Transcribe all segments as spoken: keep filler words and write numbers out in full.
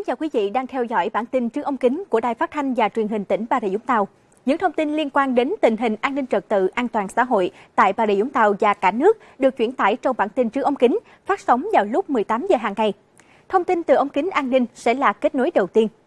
chào quý vị đang theo dõi bản tin Trước ống kính của Đài Phát thanh và Truyền hình tỉnh Bà Rịa Vũng Tàu. Những thông tin liên quan đến tình hình an ninh trật tự, an toàn xã hội tại Bà Rịa Vũng Tàu và cả nước được chuyển tải trong bản tin Trước ống kính phát sóng vào lúc mười tám giờ hàng ngày. Thông tin từ ống kính an ninh sẽ là kết nối đầu tiên.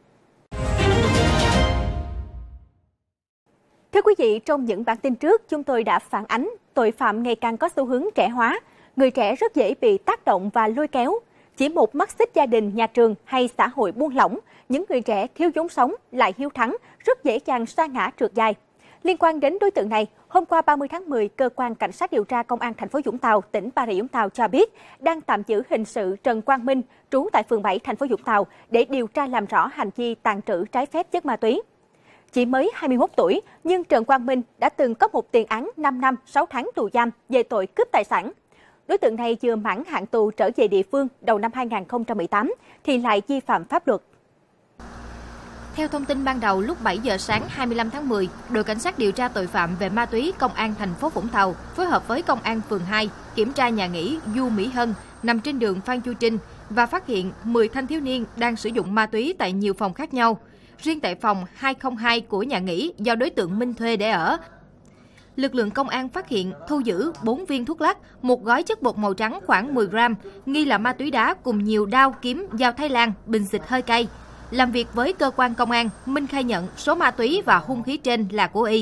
Thưa quý vị, trong những bản tin trước, chúng tôi đã phản ánh tội phạm ngày càng có xu hướng trẻ hóa. Người trẻ rất dễ bị tác động và lôi kéo. Chỉ một mắt xích gia đình, nhà trường hay xã hội buông lỏng, những người trẻ thiếu vốn sống lại hiếu thắng, rất dễ dàng sa ngã trượt dài. Liên quan đến đối tượng này, hôm qua ba mươi tháng mười, Cơ quan Cảnh sát điều tra Công an thành phố Vũng Tàu, tỉnh Bà Rịa Vũng Tàu cho biết đang tạm giữ hình sự Trần Quang Minh, trú tại phường bảy, thành phố Vũng Tàu để điều tra làm rõ hành vi tàng trữ trái phép chất ma túy. Chỉ mới hai mươi mốt tuổi, nhưng Trần Quang Minh đã từng có một tiền án năm năm sáu tháng tù giam về tội cướp tài sản. Đối tượng này vừa mãn hạn tù trở về địa phương đầu năm hai nghìn không trăm mười tám thì lại vi phạm pháp luật. Theo thông tin ban đầu, lúc bảy giờ sáng hai mươi lăm tháng mười, đội cảnh sát điều tra tội phạm về ma túy Công an thành phố Vũng Tàu phối hợp với Công an phường hai kiểm tra nhà nghỉ Du Mỹ Hân nằm trên đường Phan Chu Trinh và phát hiện mười thanh thiếu niên đang sử dụng ma túy tại nhiều phòng khác nhau. Riêng tại phòng hai không hai của nhà nghỉ do đối tượng Minh thuê để ở, lực lượng công an phát hiện thu giữ bốn viên thuốc lắc, một gói chất bột màu trắng khoảng mười gam, nghi là ma túy đá cùng nhiều đao, kiếm, dao Thái Lan, bình xịt hơi cay. Làm việc với cơ quan công an, Minh khai nhận số ma túy và hung khí trên là của y.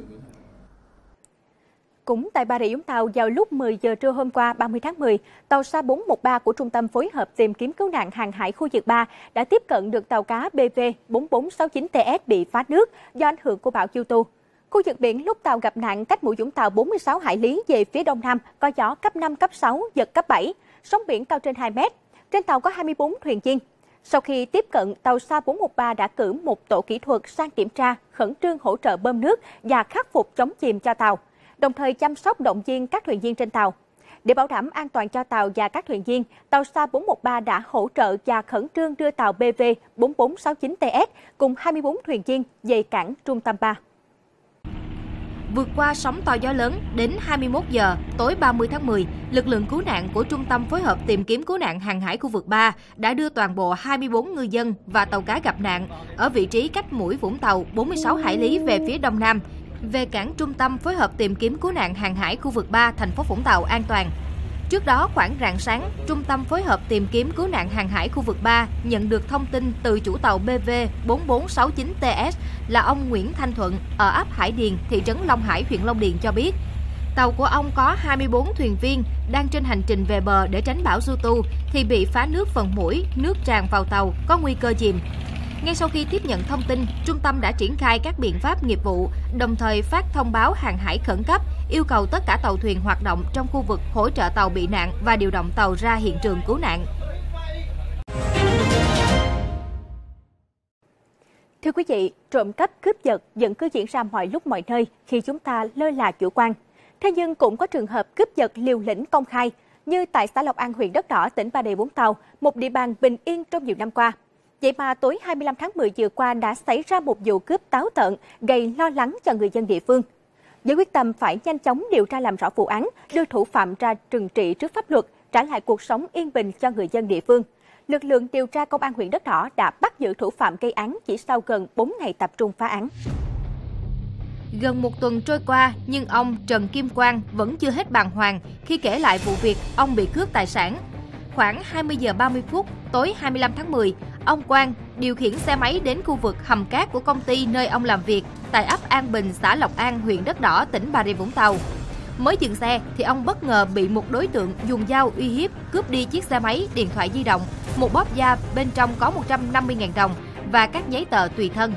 Cũng tại Bà Rịa Vũng Tàu, vào lúc mười giờ trưa hôm qua ba mươi tháng mười, tàu S A bốn một ba của Trung tâm phối hợp tìm kiếm cứu nạn hàng hải khu vực ba đã tiếp cận được tàu cá B V bốn bốn sáu chín T S bị phá nước do ảnh hưởng của bão Chutu. Khu vực biển lúc tàu gặp nạn cách mũi Vũng Tàu bốn mươi sáu hải lý về phía đông nam, có gió cấp năm, cấp sáu, giật cấp bảy, sóng biển cao trên hai mét. Trên tàu có hai mươi bốn thuyền viên. Sau khi tiếp cận, tàu S A bốn một ba đã cử một tổ kỹ thuật sang kiểm tra, khẩn trương hỗ trợ bơm nước và khắc phục chống chìm cho tàu, đồng thời chăm sóc động viên các thuyền viên trên tàu. Để bảo đảm an toàn cho tàu và các thuyền viên, tàu S A bốn một ba đã hỗ trợ và khẩn trương đưa tàu B V bốn bốn sáu chín T S cùng hai mươi bốn thuyền viên về cảng Trung Tâm ba. Vượt qua sóng to gió lớn, đến hai mươi mốt giờ tối ba mươi tháng mười, lực lượng cứu nạn của Trung tâm phối hợp tìm kiếm cứu nạn hàng hải khu vực ba đã đưa toàn bộ hai mươi bốn ngư dân và tàu cá gặp nạn ở vị trí cách mũi Vũng Tàu bốn mươi sáu hải lý về phía đông nam về cảng Trung tâm phối hợp tìm kiếm cứu nạn hàng hải khu vực ba, thành phố Vũng Tàu an toàn. Trước đó, khoảng rạng sáng, Trung tâm phối hợp tìm kiếm cứu nạn hàng hải khu vực ba nhận được thông tin từ chủ tàu B V bốn bốn sáu chín T S là ông Nguyễn Thanh Thuận ở ấp Hải Điền, thị trấn Long Hải, huyện Long Điền cho biết. Tàu của ông có hai mươi bốn thuyền viên đang trên hành trình về bờ để tránh bão Chutu thì bị phá nước phần mũi, nước tràn vào tàu, có nguy cơ chìm. Ngay sau khi tiếp nhận thông tin, trung tâm đã triển khai các biện pháp nghiệp vụ, đồng thời phát thông báo hàng hải khẩn cấp, yêu cầu tất cả tàu thuyền hoạt động trong khu vực hỗ trợ tàu bị nạn và điều động tàu ra hiện trường cứu nạn. Thưa quý vị, trộm cắp cướp giật vẫn cứ diễn ra mọi lúc mọi nơi khi chúng ta lơ là chủ quan. Thế nhưng cũng có trường hợp cướp giật liều lĩnh công khai, như tại xã Lộc An, huyện Đất Đỏ, tỉnh Bà Rịa Vũng Tàu, một địa bàn bình yên trong nhiều năm qua. Vậy mà tối hai mươi lăm tháng mười vừa qua đã xảy ra một vụ cướp táo tợn gây lo lắng cho người dân địa phương. Với quyết tâm phải nhanh chóng điều tra làm rõ vụ án, đưa thủ phạm ra trừng trị trước pháp luật, trả lại cuộc sống yên bình cho người dân địa phương, lực lượng điều tra Công an huyện Đất Đỏ đã bắt giữ thủ phạm gây án chỉ sau gần bốn ngày tập trung phá án. Gần một tuần trôi qua, nhưng ông Trần Kim Quang vẫn chưa hết bàng hoàng khi kể lại vụ việc ông bị cướp tài sản. Khoảng hai mươi giờ ba mươi phút tối hai mươi lăm tháng mười, ông Quang điều khiển xe máy đến khu vực hầm cát của công ty nơi ông làm việc tại ấp An Bình, xã Lộc An, huyện Đất Đỏ, tỉnh Bà Rịa Vũng Tàu. Mới dừng xe thì ông bất ngờ bị một đối tượng dùng dao uy hiếp cướp đi chiếc xe máy, điện thoại di động, một bóp da bên trong có một trăm năm mươi nghìn đồng và các giấy tờ tùy thân.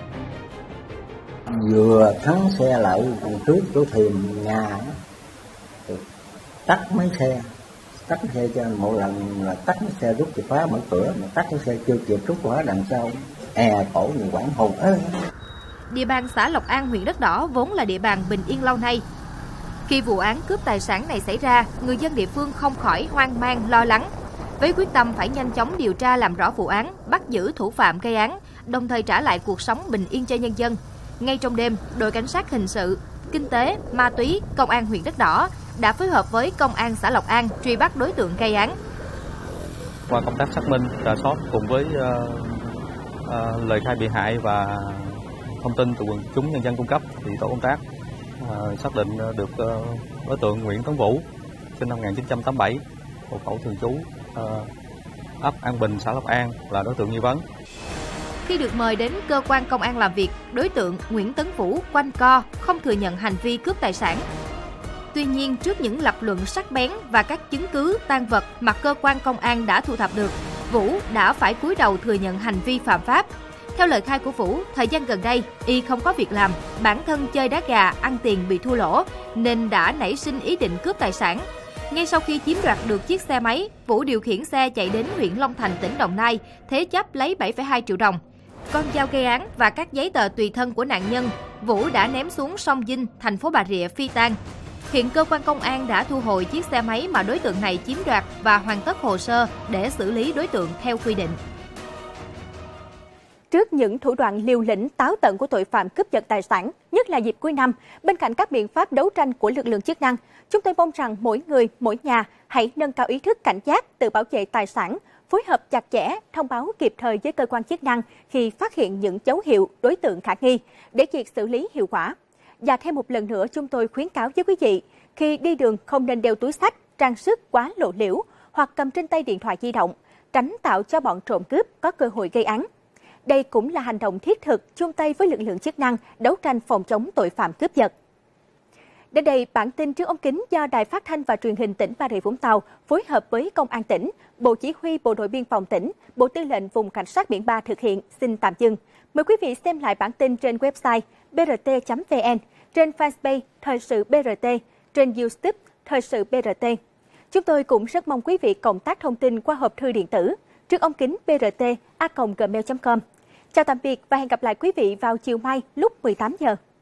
Vừa thắng xe lại trước chỗ thềm nhà, tắt máy xe. Tắt xe cho một lần là tắt cái xe rút chìa khóa mở cửa, mà tắt cái xe chưa kịp rút khóa đằng sau e cổ người quản hồn. Địa bàn xã Lộc An, huyện Đất Đỏ vốn là địa bàn bình yên lâu nay. Khi vụ án cướp tài sản này xảy ra, người dân địa phương không khỏi hoang mang lo lắng. Với quyết tâm phải nhanh chóng điều tra làm rõ vụ án, bắt giữ thủ phạm gây án, đồng thời trả lại cuộc sống bình yên cho nhân dân. Ngay trong đêm, đội cảnh sát hình sự, kinh tế, ma túy, Công an huyện Đất Đỏ đã phối hợp với Công an xã Lộc An truy bắt đối tượng gây án. Qua công tác xác minh, rà soát cùng với uh, uh, lời khai bị hại và thông tin từ quần chúng nhân dân cung cấp, thì tổ công tác uh, xác định được uh, đối tượng Nguyễn Tấn Vũ, sinh năm một nghìn chín trăm tám mươi bảy, hộ khẩu thường trú uh, ấp An Bình, xã Lộc An, là đối tượng nghi vấn. Khi được mời đến cơ quan công an làm việc, đối tượng Nguyễn Tấn Vũ quanh co, không thừa nhận hành vi cướp tài sản. Tuy nhiên, trước những lập luận sắc bén và các chứng cứ tang vật mà cơ quan công an đã thu thập được, Vũ đã phải cúi đầu thừa nhận hành vi phạm pháp. Theo lời khai của Vũ, thời gian gần đây, y không có việc làm, bản thân chơi đá gà, ăn tiền bị thua lỗ, nên đã nảy sinh ý định cướp tài sản. Ngay sau khi chiếm đoạt được chiếc xe máy, Vũ điều khiển xe chạy đến huyện Long Thành, tỉnh Đồng Nai, thế chấp lấy bảy phẩy hai triệu đồng. Con dao gây án và các giấy tờ tùy thân của nạn nhân, Vũ đã ném xuống sông Dinh, thành phố Bà Rịa phi tang. Hiện cơ quan công an đã thu hồi chiếc xe máy mà đối tượng này chiếm đoạt và hoàn tất hồ sơ để xử lý đối tượng theo quy định. Trước những thủ đoạn liều lĩnh, táo tợn của tội phạm cướp giật tài sản, nhất là dịp cuối năm, bên cạnh các biện pháp đấu tranh của lực lượng chức năng, chúng tôi mong rằng mỗi người, mỗi nhà hãy nâng cao ý thức cảnh giác, tự bảo vệ tài sản, phối hợp chặt chẽ, thông báo kịp thời với cơ quan chức năng khi phát hiện những dấu hiệu đối tượng khả nghi để việc xử lý hiệu quả. Và thêm một lần nữa, chúng tôi khuyến cáo với quý vị, khi đi đường không nên đeo túi xách, trang sức quá lộ liễu hoặc cầm trên tay điện thoại di động, tránh tạo cho bọn trộm cướp có cơ hội gây án. Đây cũng là hành động thiết thực chung tay với lực lượng chức năng đấu tranh phòng chống tội phạm cướp giật. Đến đây, bản tin trước ống kính do Đài Phát thanh và Truyền hình tỉnh Bà Rịa Vũng Tàu phối hợp với Công an tỉnh, Bộ Chỉ huy Bộ đội Biên phòng tỉnh, Bộ Tư lệnh Vùng Cảnh sát biển ba thực hiện xin tạm dừng. Mời quý vị xem lại bản tin trên website b r t chấm v n, trên fanpage Thời sự bê rờ tê, trên YouTube Thời sự bê rờ tê. Chúng tôi cũng rất mong quý vị cộng tác thông tin qua hộp thư điện tử trước ống kính b r t a còng gmail chấm com. Chào tạm biệt và hẹn gặp lại quý vị vào chiều mai lúc mười tám giờ.